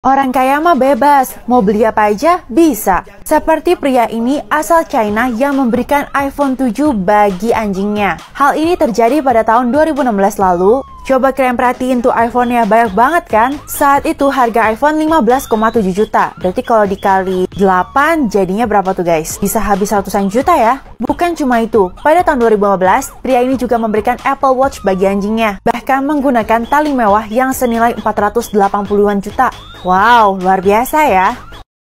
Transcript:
Orang kaya mah bebas, mau beli apa aja bisa. Seperti pria ini asal China yang memberikan iPhone 7 bagi anjingnya. Hal ini terjadi pada tahun 2016 lalu. Coba kalian perhatiin tuh iPhone-nya banyak banget kan? Saat itu harga iPhone 15,7 juta. Berarti kalau dikali 8 jadinya berapa tuh guys? Bisa habis ratusan juta ya? Bukan cuma itu, pada tahun 2015, pria ini juga memberikan Apple Watch bagi anjingnya. Bahkan menggunakan tali mewah yang senilai 480-an juta. Wow, luar biasa ya.